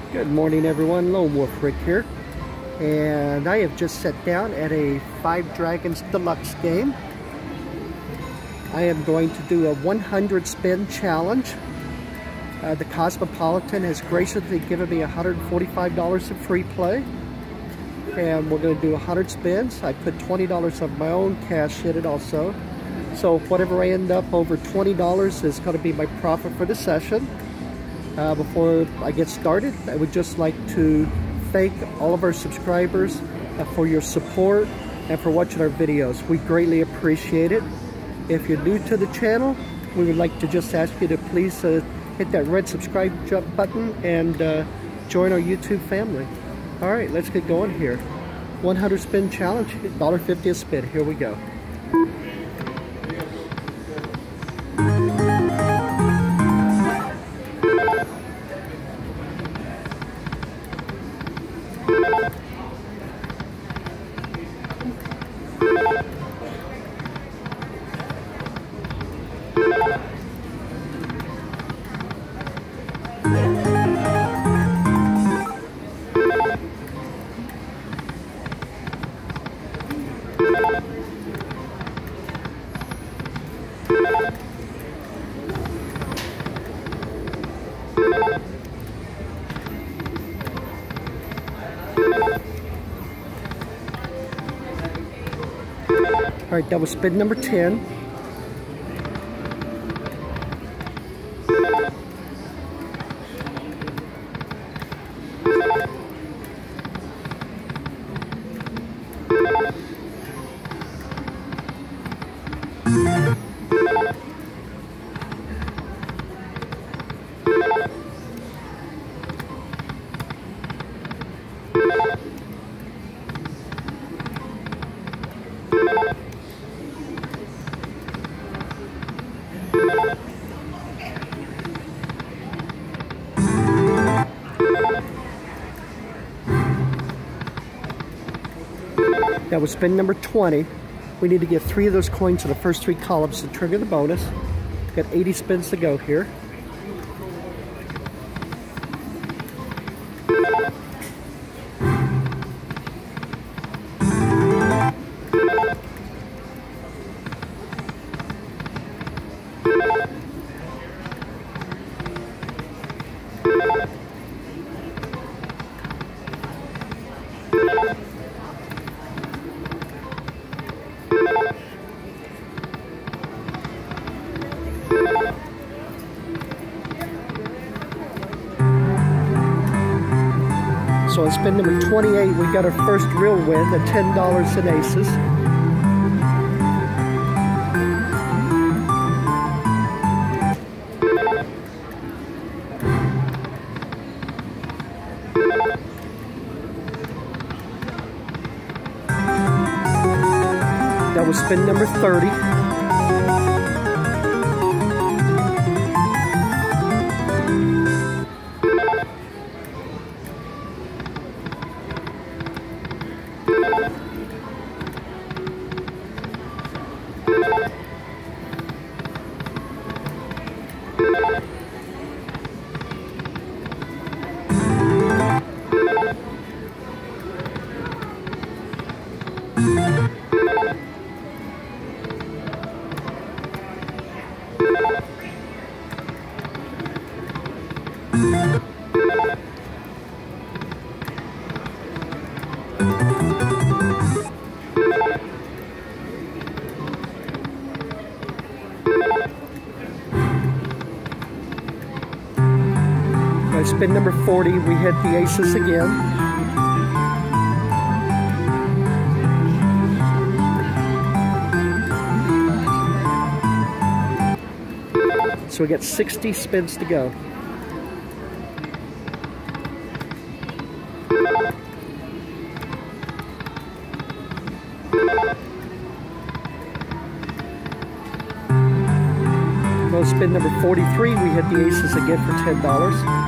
Good morning, everyone. Lone Wolf Rick here, and I have just sat down at a Five Dragons Deluxe game. I am going to do a 100 spin challenge. The Cosmopolitan has graciously given me $145 of free play, and we're going to do 100 spins. I put $20 of my own cash in it also, so whatever I end up over $20 is going to be my profit for the session. Before I get started, I would just like to thank all of our subscribers for your support and for watching our videos. We greatly appreciate it. If you're new to the channel, we would like to just ask you to please hit that red subscribe button and join our YouTube family. All right, let's get going here. 100 spin challenge, $1.50 a spin. Here we go. All right, that was spin number 10. That was spin number 20. We need to get 3 of those coins in the first 3 columns to trigger the bonus. We've got 80 spins to go here. So on spin number 28, we got our first real win, the $10 in aces. That was spin number 30. Spin number 40, we hit the aces again. So we got 60 spins to go. Well, spin number 43, we hit the aces again for $10.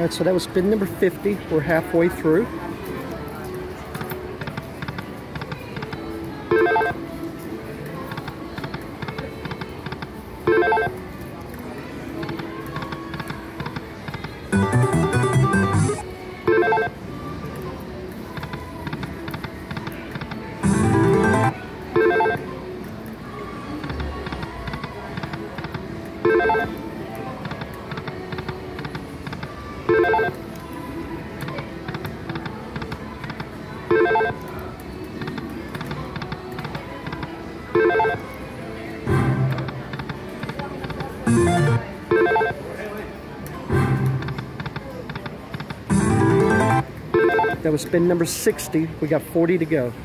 Alright, so that was spin number 50. We're halfway through. That was spin number 60. We got 40 to go.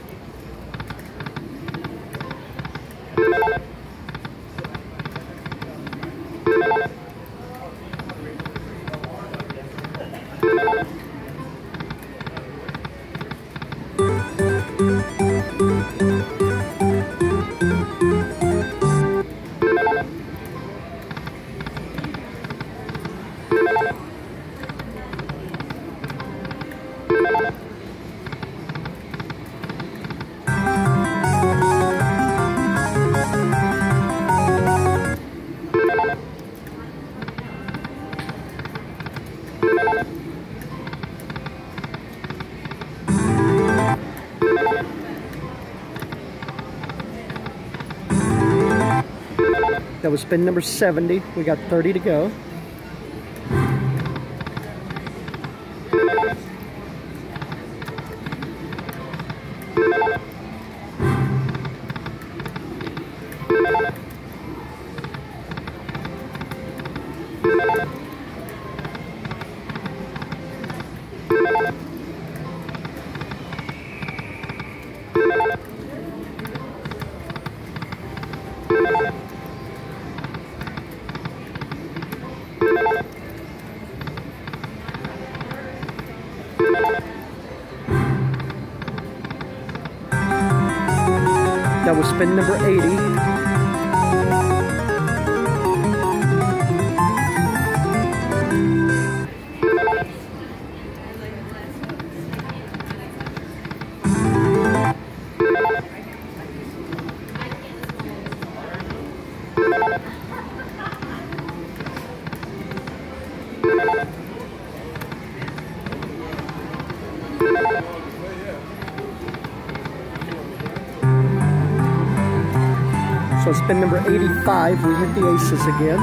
That was spin number 70. We got 30 to go. That was spin number 80. So spin number 85, we hit the aces again.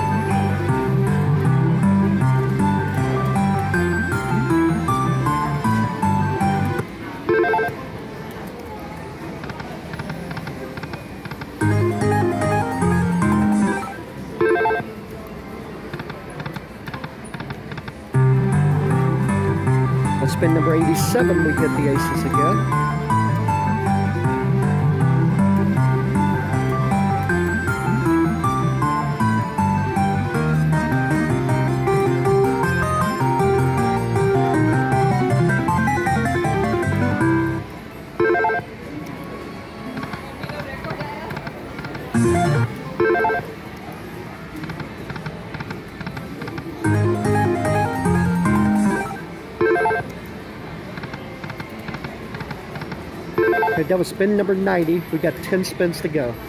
On spin number 87, we hit the aces again. Okay, that was spin number 90. We got 10 spins to go.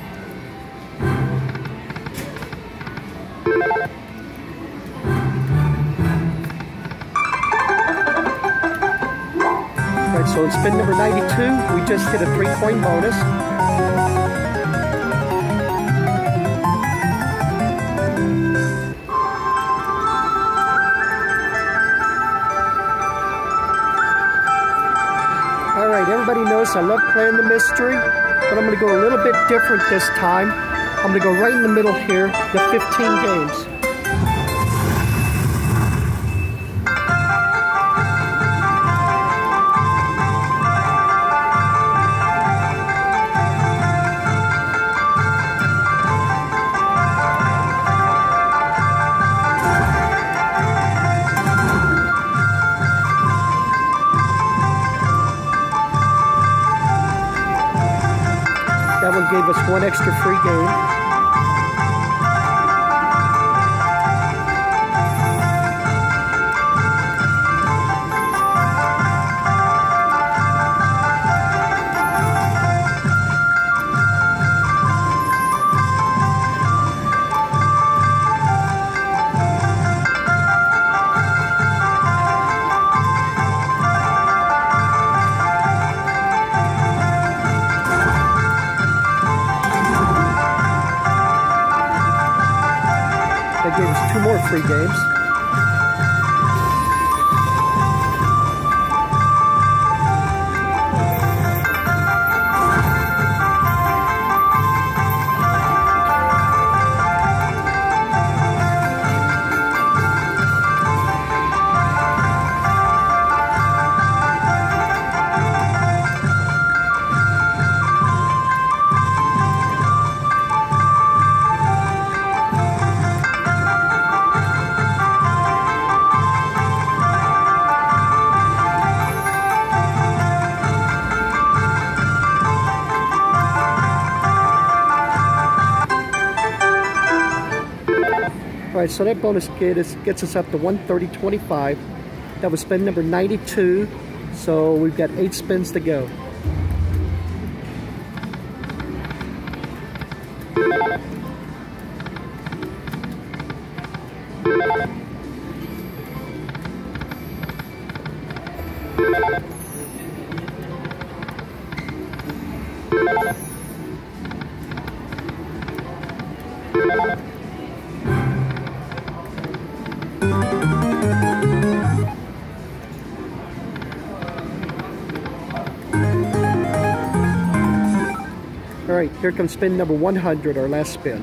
Alright, so in spin number 92, we just hit a 3-coin bonus. Alright, everybody knows I love playing the mystery, but I'm going to go a little bit different this time. I'm going to go right in the middle here, the 15 games. That one gave us one extra free game. gave us 2 more free games. Alright, so that bonus gets us up to 130.25. That was spin number 92. So we've got 8 spins to go. All right, here comes spin number 100, our last spin.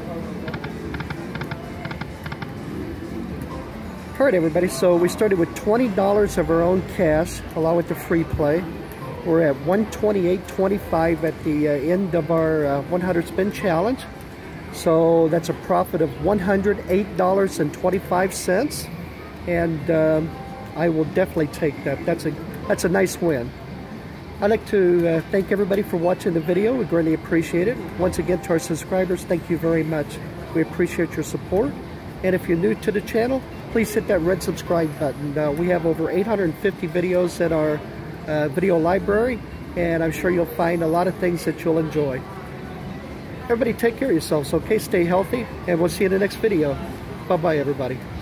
All right, everybody, so we started with $20 of our own cash, along with the free play. We're at $128.25 at the end of our 100 spin challenge. So that's a profit of $108.25. And I will definitely take that. That's a nice win. I'd like to thank everybody for watching the video. We greatly appreciate it. Once again, to our subscribers, thank you very much. We appreciate your support. And if you're new to the channel, please hit that red subscribe button. We have over 850 videos in our video library, and I'm sure you'll find a lot of things that you'll enjoy. Everybody take care of yourselves, okay? Stay healthy, and we'll see you in the next video. Bye-bye, everybody.